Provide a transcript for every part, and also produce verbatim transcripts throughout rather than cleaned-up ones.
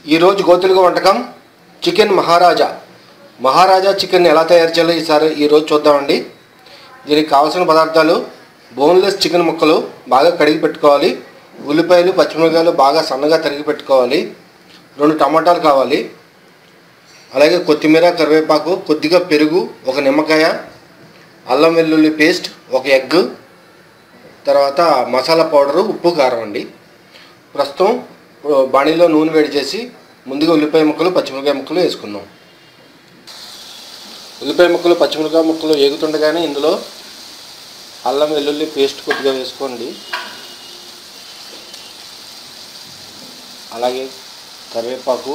ఈరోజు గోతులుగా వంటకం చికెన్ మహారాజా మహారాజా చికెన్ ఎలా తయారు చేయాలో ఈసారి ఈరోజు చూద్దామండి. దీనికి కావాల్సిన పదార్థాలు: బోన్లెస్ చికెన్ ముక్కలు బాగా కడిగి పెట్టుకోవాలి, ఉల్లిపాయలు పచ్చిమిరపకాయలు బాగా సన్నగా తరిగి పెట్టుకోవాలి, రెండు టమాటాలు కావాలి, అలాగే కొత్తిమీర కరివేపాకు, కొద్దిగా పెరుగు, ఒక నిమ్మకాయ, అల్లం వెల్లుల్లి పేస్ట్, ఒక ఎగ్, తర్వాత మసాలా పౌడరు, ఉప్పు, కారం అండి. ప్రస్తుతం బాణీలో నూనె వేడి చేసి ముందుగా ఉల్లిపాయ ముక్కలు పచ్చిమిరపకాయ ముక్కలు వేసుకుందాం. ఉల్లిపాయ ముక్కలు పచ్చిమిరపకాయ ముక్కలు వేగుతుండగానే ఇందులో అల్లం వెల్లుల్లి పేస్ట్ కొద్దిగా వేసుకోండి. అలాగే కరివేపాకు,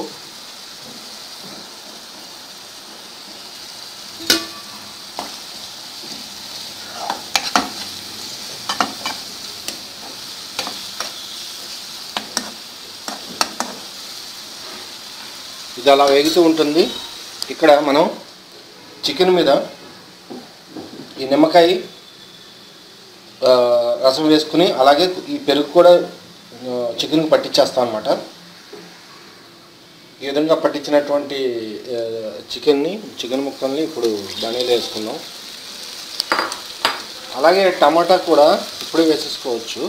ఇది అలా వేగుతూ ఉంటుంది. ఇక్కడ మనం చికెన్ మీద ఈ నిమ్మకాయ రసం వేసుకుని అలాగే ఈ పెరుగు కూడా చికెన్కి పట్టించేస్తాం అన్నమాట. ఈ విధంగా పట్టించినటువంటి చికెన్ని చికెన్ ముక్కల్ని ఇప్పుడు బాణీలో వేసుకుందాం. అలాగే టమాటా కూడా ఇప్పుడే వేసేసుకోవచ్చు.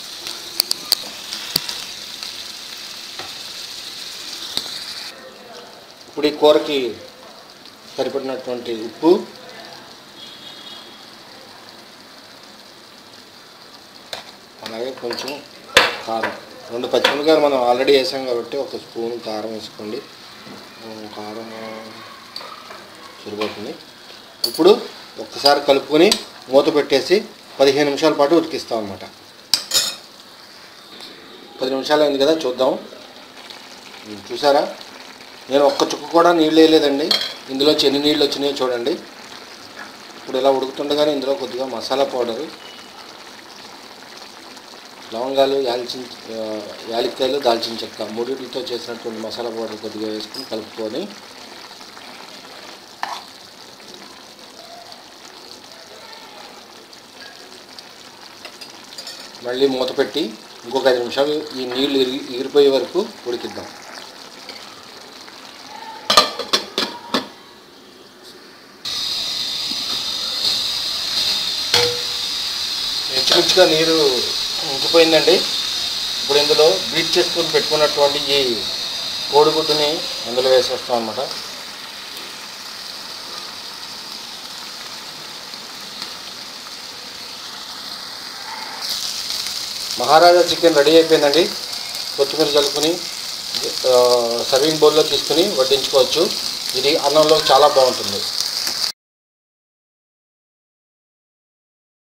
ఇప్పుడు ఈ కూరకి సరిపడినటువంటి ఉప్పు, అలాగే కొంచెం కారం, రెండు పచ్చిమిరపకాయలు మనం ఆల్రెడీ వేసాం కాబట్టి ఒక స్పూన్ కారం వేసుకోండి. కారం సరిపోతుంది. ఇప్పుడు ఒక్కసారి కలుపుకొని మూత పెట్టేసి పదిహేను నిమిషాల పాటు ఉడికిస్తాం అన్నమాట. పది నిమిషాలు అయింది కదా, చూద్దాం. చూసారా, నేను ఒక్క చుక్క కూడా నీళ్ళు వేయలేదండి. ఇందులో ఎన్ని నీళ్ళు వచ్చినాయో చూడండి. ఇప్పుడు ఇలా ఉడుకుతుండగానే ఇందులో కొద్దిగా మసాలా పౌడరు, లవంగాలు, యాల్చిన యాలక్కాయలు, దాల్చిన చెక్క మూడింటితో చేసినటువంటి మసాలా పౌడర్ కొద్దిగా వేసుకుని కలుపుకొని మళ్ళీ మూత పెట్టి ఇంకొక ఐదు నిమిషాలు ఈ నీళ్ళు ఎగిరిపోయే వరకు ఉడికిద్దాం. మంచిగా నీరు ఇంకిపోయిందండి. ఇప్పుడు ఇందులో బీట్ చేసుకొని పెట్టుకున్నటువంటి ఈ కోడిగుడ్డుని ఇందులో వేసేస్తాం అన్నమాట. మహారాజా చికెన్ రెడీ అయిపోయిందండి. కొత్తిమీర చల్లుకొని సర్వింగ్ బౌల్లో తీసుకుని వడ్డించుకోవచ్చు. ఇది అన్నంలో చాలా బాగుంటుంది.